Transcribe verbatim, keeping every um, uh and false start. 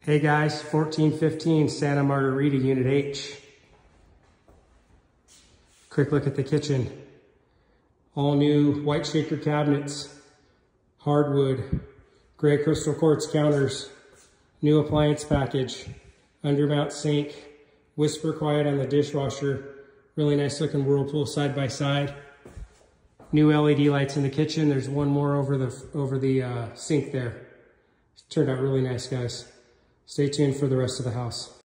Hey guys, fourteen fifteen Santa Margarita Unit H. Quick look at the kitchen. All new white shaker cabinets, hardwood, gray crystal quartz counters, new appliance package, undermount sink, whisper quiet on the dishwasher, really nice looking Whirlpool side by side. New L E D lights in the kitchen. There's one more over the, over the uh, sink there. Turned out really nice, guys. Stay tuned for the rest of the house.